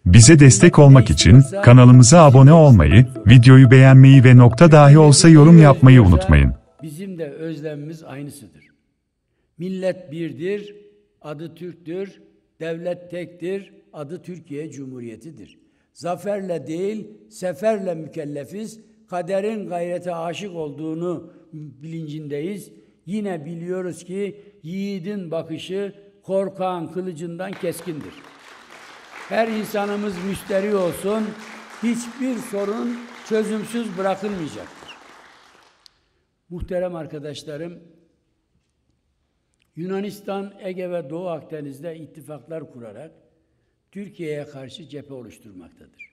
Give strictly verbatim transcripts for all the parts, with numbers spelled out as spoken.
Bize destek olmak için kanalımıza abone olmayı, videoyu beğenmeyi ve nokta dahi olsa yorum yapmayı unutmayın. Bizim de özlemimiz aynısıdır. Millet birdir, adı Türk'tür, devlet tektir, adı Türkiye Cumhuriyeti'dir. Zaferle değil, seferle mükellefiz, kaderin gayrete aşık olduğunu bilincindeyiz. Yine biliyoruz ki yiğidin bakışı korkağın kılıcından keskindir. Her insanımız müşteri olsun, hiçbir sorun çözümsüz bırakılmayacaktır. Muhterem arkadaşlarım, Yunanistan, Ege ve Doğu Akdeniz'de ittifaklar kurarak Türkiye'ye karşı cephe oluşturmaktadır.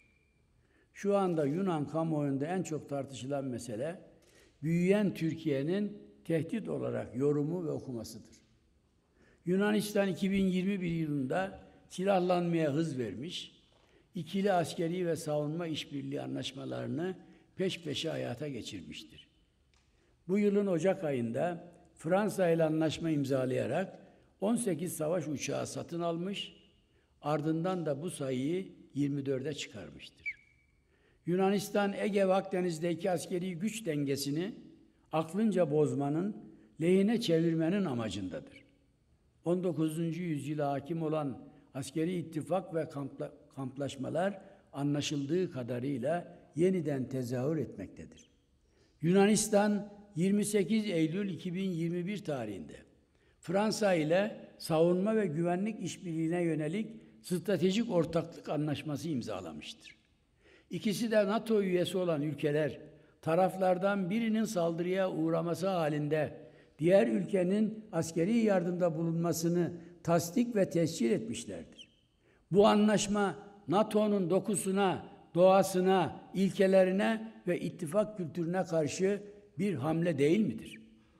Şu anda Yunan kamuoyunda en çok tartışılan mesele, büyüyen Türkiye'nin tehdit olarak yorumu ve okumasıdır. Yunanistan iki bin yirmi bir yılında silahlanmaya hız vermiş, ikili askeri ve savunma işbirliği anlaşmalarını peş peşe hayata geçirmiştir. Bu yılın Ocak ayında Fransa ile anlaşma imzalayarak on sekiz savaş uçağı satın almış, ardından da bu sayıyı yirmi dörde çıkarmıştır. Yunanistan, Ege ve Akdeniz'deki askeri güç dengesini aklınca bozmanın, lehine çevirmenin amacındadır. on dokuzuncu yüzyıla hakim olan askeri ittifak ve kampla, kamplaşmalar anlaşıldığı kadarıyla yeniden tezahür etmektedir. Yunanistan yirmi sekiz Eylül iki bin yirmi bir tarihinde Fransa ile savunma ve güvenlik işbirliğine yönelik stratejik ortaklık anlaşması imzalamıştır. İkisi de NATO üyesi olan ülkeler, taraflardan birinin saldırıya uğraması halinde diğer ülkenin askeri yardımda bulunmasını tasdik ve tescil etmişlerdir. Bu anlaşma NATO'nun dokusuna, doğasına, ilkelerine ve ittifak kültürüne karşı bir hamle değil midir?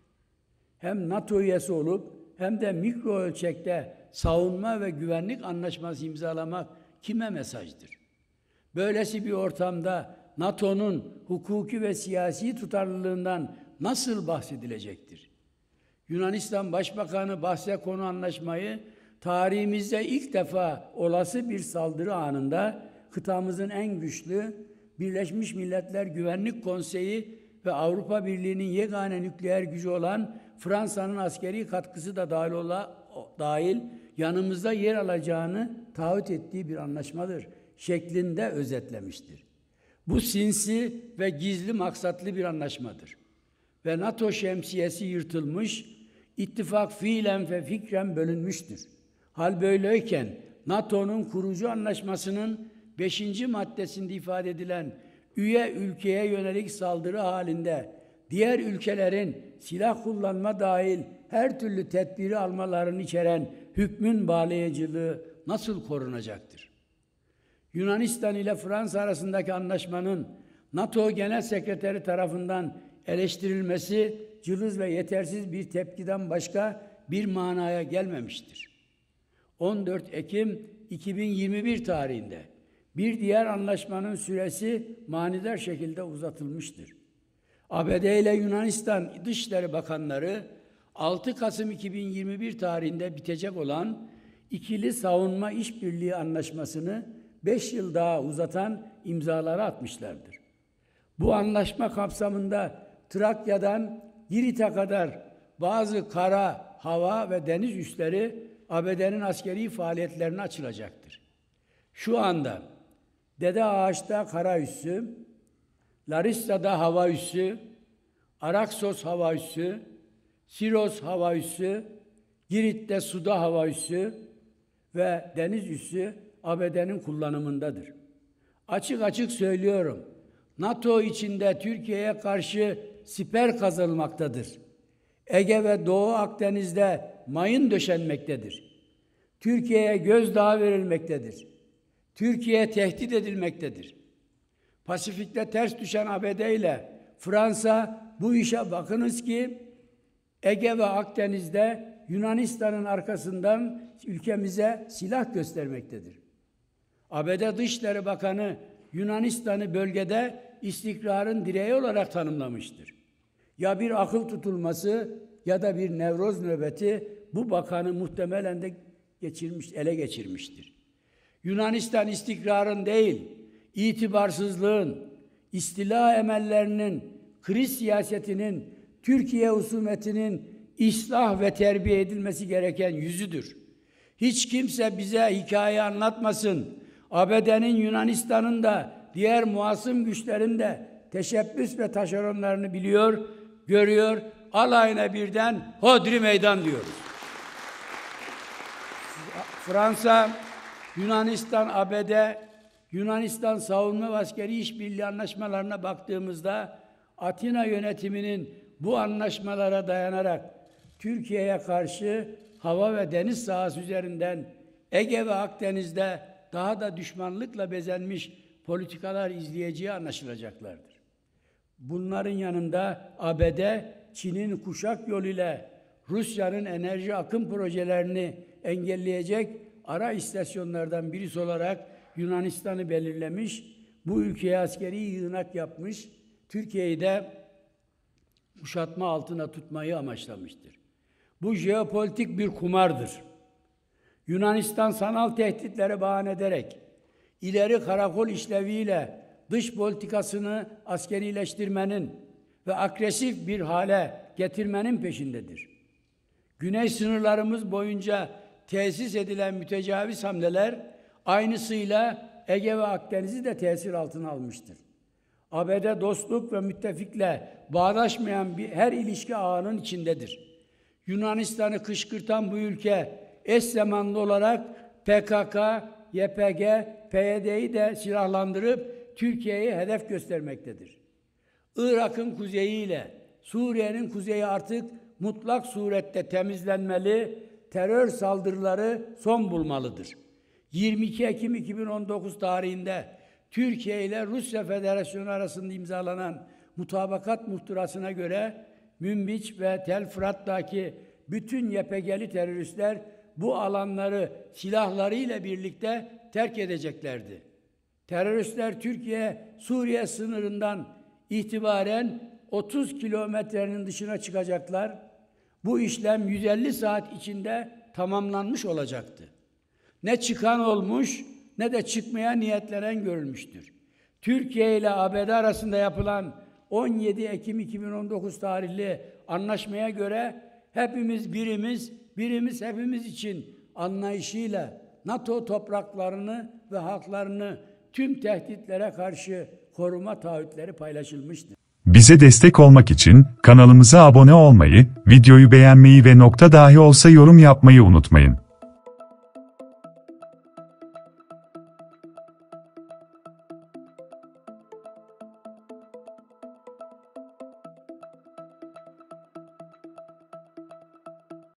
Hem NATO üyesi olup hem de mikro ölçekte savunma ve güvenlik anlaşması imzalamak kime mesajdır? Böylesi bir ortamda NATO'nun hukuki ve siyasi tutarlılığından nasıl bahsedilecektir? Yunanistan Başbakanı bahse konu anlaşmayı tarihimizde ilk defa olası bir saldırı anında kıtamızın en güçlü Birleşmiş Milletler Güvenlik Konseyi ve Avrupa Birliği'nin yegane nükleer gücü olan Fransa'nın askeri katkısı da dahil, ola, dahil yanımızda yer alacağını taahhüt ettiği bir anlaşmadır şeklinde özetlemiştir. Bu sinsi ve gizli maksatlı bir anlaşmadır. Ve NATO şemsiyesi yırtılmış, ittifak fiilen ve fikren bölünmüştür. Hal böyleyken NATO'nun kurucu anlaşmasının beşinci maddesinde ifade edilen üye ülkeye yönelik saldırı halinde diğer ülkelerin silah kullanma dahil her türlü tedbiri almalarını içeren hükmün bağlayıcılığı nasıl korunacaktır? Yunanistan ile Fransa arasındaki anlaşmanın NATO Genel Sekreteri tarafından eleştirilmesi cılız ve yetersiz bir tepkiden başka bir manaya gelmemiştir. on dört Ekim iki bin yirmi bir tarihinde bir diğer anlaşmanın süresi manidar şekilde uzatılmıştır. A B D ile Yunanistan Dışişleri Bakanları altı Kasım iki bin yirmi bir tarihinde bitecek olan ikili savunma işbirliği anlaşmasını beş yıl daha uzatan imzaları atmışlardır. Bu anlaşma kapsamında Trakya'dan Girit'e kadar bazı kara, hava ve deniz üsleri A B D'nin askeri faaliyetlerine açılacaktır. Şu anda Dede Ağaç'ta kara üssü, Larissa'da hava üssü, Araksos hava üssü, Siros hava üssü, Girit'te suda hava üssü ve deniz üssü A B D'nin kullanımındadır. Açık açık söylüyorum, NATO içinde Türkiye'ye karşı siper kazanılmaktadır. Ege ve Doğu Akdeniz'de mayın döşenmektedir. Türkiye'ye gözdağı verilmektedir. Türkiye tehdit edilmektedir. Pasifik'te ters düşen A B D ile Fransa bu işe bakınız ki Ege ve Akdeniz'de Yunanistan'ın arkasından ülkemize silah göstermektedir. A B D Dışişleri Bakanı Yunanistan'ı bölgede istikrarın direği olarak tanımlamıştır. Ya bir akıl tutulması ya da bir nevroz nöbeti bu bakanı muhtemelen de geçirmiş, ele geçirmiştir. Yunanistan istikrarın değil, itibarsızlığın, istila emellerinin, kriz siyasetinin, Türkiye husumetinin ıslah ve terbiye edilmesi gereken yüzüdür. Hiç kimse bize hikaye anlatmasın. A B D'nin Yunanistan'ın da diğer muasım güçlerin de teşebbüs ve taşeronlarını biliyor, görüyor, alayına birden hodri meydan diyoruz. Fransa, Yunanistan, A B D, Yunanistan savunma ve askeri işbirliği anlaşmalarına baktığımızda Atina yönetiminin bu anlaşmalara dayanarak Türkiye'ye karşı hava ve deniz sahası üzerinden Ege ve Akdeniz'de daha da düşmanlıkla bezenmiş politikalar izleyeceği anlaşılacaklardır. Bunların yanında A B D, Çin'in kuşak yoluyla Rusya'nın enerji akım projelerini engelleyecek ara istasyonlardan birisi olarak Yunanistan'ı belirlemiş, bu ülkeye askeri yığınak yapmış, Türkiye'yi de kuşatma altına tutmayı amaçlamıştır. Bu jeopolitik bir kumardır. Yunanistan sanal tehditlere bahane ederek ileri karakol işleviyle dış politikasını askerileştirmenin ve agresif bir hale getirmenin peşindedir. Güney sınırlarımız boyunca tesis edilen mütecaviz hamleler aynısıyla Ege ve Akdeniz'i de tesir altına almıştır. A B D dostluk ve müttefikle bağdaşmayan bir her ilişki ağının içindedir. Yunanistan'ı kışkırtan bu ülke eş zamanlı olarak P K K, Y P G, P Y D'yi de silahlandırıp Türkiye'ye hedef göstermektedir. Irak'ın kuzeyiyle Suriye'nin kuzeyi artık mutlak surette temizlenmeli, terör saldırıları son bulmalıdır. yirmi iki Ekim iki bin on dokuz tarihinde Türkiye ile Rusya Federasyonu arasında imzalanan mutabakat muhtırasına göre Münbiç ve Tel Fırat'taki bütün Y P G'li teröristler bu alanları silahlarıyla birlikte terk edeceklerdi. Teröristler Türkiye-Suriye sınırından itibaren otuz kilometrenin dışına çıkacaklar. Bu işlem yüz elli saat içinde tamamlanmış olacaktı. Ne çıkan olmuş ne de çıkmaya niyetlenen görülmüştür. Türkiye ile A B D arasında yapılan on yedi Ekim iki bin on dokuz tarihli anlaşmaya göre hepimiz birimiz, birimiz hepimiz için anlayışıyla NATO topraklarını ve halklarını tüm tehditlere karşı koruma taahhütleri paylaşılmıştır. Bize destek olmak için kanalımıza abone olmayı, videoyu beğenmeyi ve nokta dahi olsa yorum yapmayı unutmayın.